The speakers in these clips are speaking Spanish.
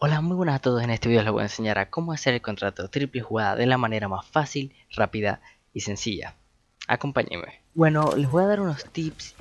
Hola, muy buenas a todos. En este video les voy a enseñar a cómo hacer el contrato triple jugada de la manera más fácil, rápida y sencilla. Acompáñenme. Bueno, les voy a dar unos tips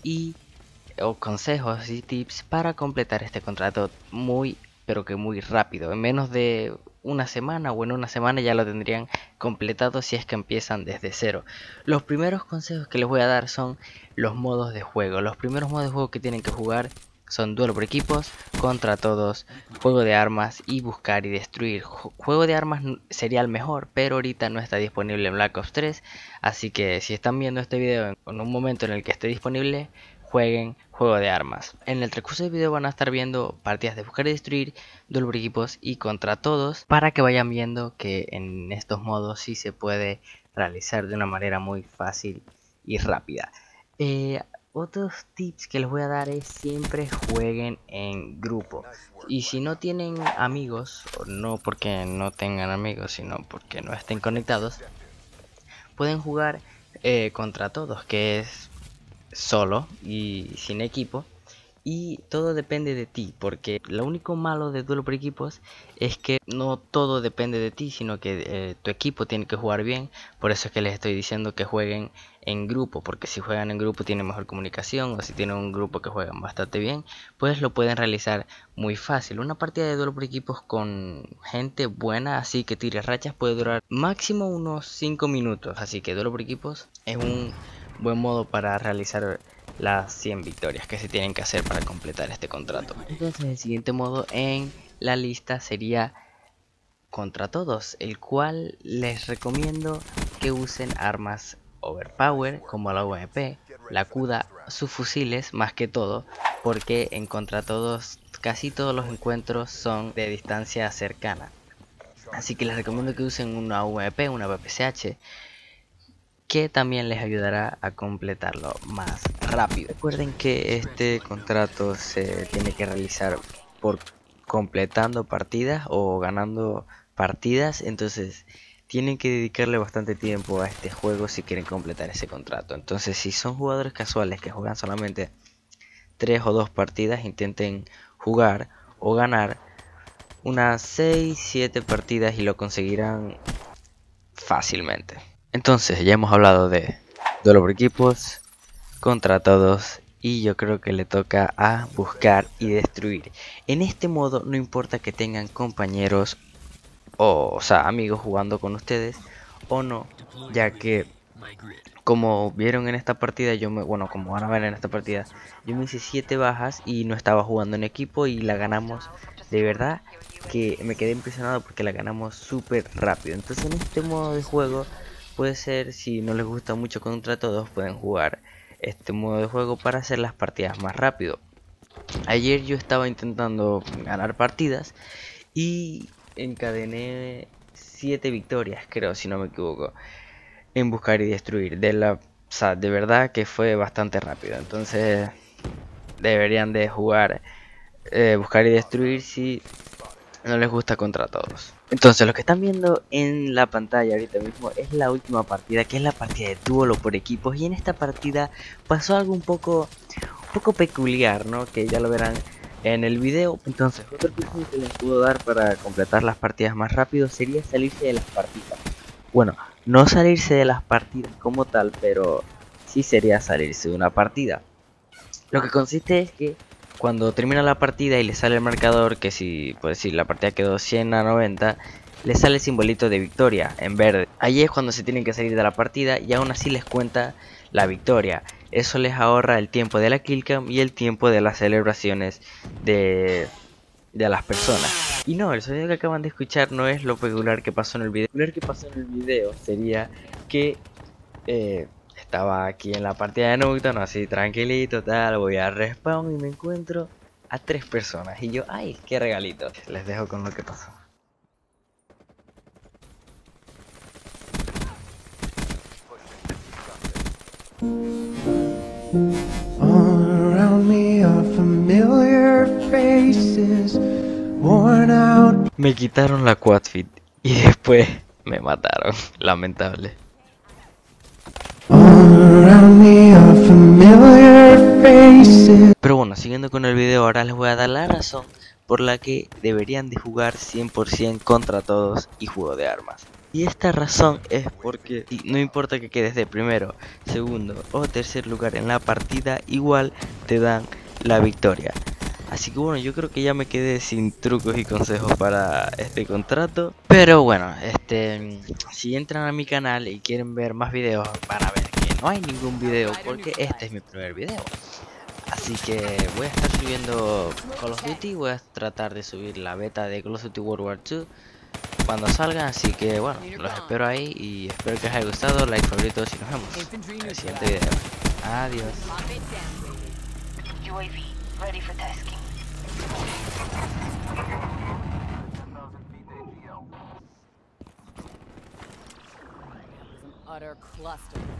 o consejos y tips para completar este contrato pero que muy rápido. En menos de una semana o en una semana ya lo tendrían completado si es que empiezan desde cero. Los primeros consejos que les voy a dar son los modos de juego. Los primeros modos de juego que tienen que jugar son duelo por equipos, contra todos, juego de armas y buscar y destruir. Juego de armas sería el mejor, pero ahorita no está disponible en Black Ops 3, así que si están viendo este video en un momento en el que esté disponible, jueguen juego de armas. En el transcurso del video van a estar viendo partidas de buscar y destruir, duelo por equipos y contra todos, para que vayan viendo que en estos modos sí se puede realizar de una manera muy fácil y rápida. Otros tips que les voy a dar es siempre jueguen en grupo. Y si no tienen amigos, no porque no tengan amigos, sino porque no estén conectados, pueden jugar contra todos, que es solo y sin equipo. Y todo depende de ti, porque lo único malo de duelo por equipos es que no todo depende de ti, sino que tu equipo tiene que jugar bien. Por eso es que les estoy diciendo que jueguen en grupo, porque si juegan en grupo tienen mejor comunicación, o si tienen un grupo que juegan bastante bien, pues lo pueden realizar muy fácil. Una partida de duelo por equipos con gente buena, así que tire rachas, puede durar máximo unos 5 minutos, así que duelo por equipos es un buen modo para realizar las 100 victorias que se tienen que hacer para completar este contrato. Entonces el siguiente modo en la lista sería contra todos, el cual les recomiendo que usen armas overpower como la UMP, la CUDA, sus fusiles más que todo, porque en contra todos casi todos los encuentros son de distancia cercana. Así que les recomiendo que usen una UMP, una PPCH, que también les ayudará a completarlo más rápido. Recuerden que este contrato se tiene que realizar por completando partidas o ganando partidas, entonces tienen que dedicarle bastante tiempo a este juego si quieren completar ese contrato. Entonces si son jugadores casuales que juegan solamente 3 o 2 partidas, intenten jugar o ganar unas 6-7 partidas y lo conseguirán fácilmente. Entonces ya hemos hablado de duelo por equipos, contra todos, y yo creo que le toca a buscar y destruir. En este modo no importa que tengan compañeros o sea amigos jugando con ustedes o no, ya que como vieron en esta partida, como van a ver en esta partida, yo me hice 7 bajas y no estaba jugando en equipo y la ganamos. De verdad que me quedé impresionado porque la ganamos súper rápido. Entonces en este modo de juego puede ser, si no les gusta mucho contra todos, pueden jugar este modo de juego para hacer las partidas más rápido. Ayer yo estaba intentando ganar partidas y encadené 7 victorias, creo, si no me equivoco, en buscar y destruir. O sea, de verdad que fue bastante rápido. Entonces deberían de jugar buscar y destruir si no les gusta contra todos. Entonces lo que están viendo en la pantalla ahorita mismo es la última partida, que es la partida de duelo por equipos. Y en esta partida pasó algo un poco peculiar, ¿no? Que ya lo verán en el video. Entonces otro consejo que les puedo dar para completar las partidas más rápido sería salirse de las partidas. Bueno, no salirse de las partidas como tal, pero sí sería salirse de una partida. Lo que consiste es que cuando termina la partida y le sale el marcador, que si la partida quedó 100-90, le sale el simbolito de victoria en verde. Ahí es cuando se tienen que salir de la partida y aún así les cuenta la victoria. Eso les ahorra el tiempo de la killcam y el tiempo de las celebraciones de las personas. Y no, el sonido que acaban de escuchar no es lo peculiar que pasó en el video. Lo peculiar que pasó en el video sería que estaba aquí en la partida de Nuketown, así tranquilito, tal, voy a respawn y me encuentro a 3 personas. Y yo, ay, qué regalito. Les dejo con lo que pasó. All around me are familiar faces, worn out. Me quitaron la quadfit y después me mataron, lamentable. All around me are familiar faces. Pero bueno, siguiendo con el video, ahora les voy a dar la razón por la que deberían de jugar 100% contra todos y juego de armas. Y esta razón es porque no importa que quedes de primero, segundo o tercer lugar en la partida, igual te dan la victoria. Así que bueno, yo creo que ya me quedé sin trucos y consejos para este contrato. Pero bueno, si entran a mi canal y quieren ver más videos, van a ver que no hay ningún video porque este es mi primer video. Así que voy a estar subiendo Call of Duty, voy a tratar de subir la beta de Call of Duty World War 2 cuando salgan, así que bueno, los espero ahí y espero que les haya gustado, like, favoritos y nos vemos en el siguiente video. Adiós. UAV, ready for tasking. Utter cluster.